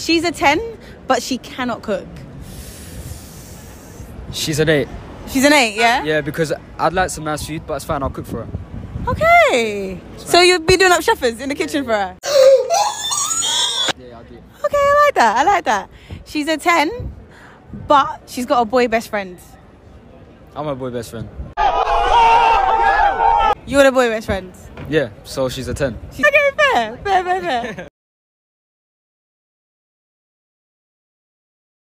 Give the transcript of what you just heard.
She's a 10, but she cannot cook. She's an 8. She's an 8, yeah? Yeah, because I'd like some nice food, but it's fine, I'll cook for her. Okay. So you'd be doing up shepherds in the kitchen for her? Yeah, I'll do it. Okay, I like that. She's a 10, but she's got a boy best friend. I'm her boy best friend. You're the boy best friend? Yeah, so she's a 10. Okay, fair.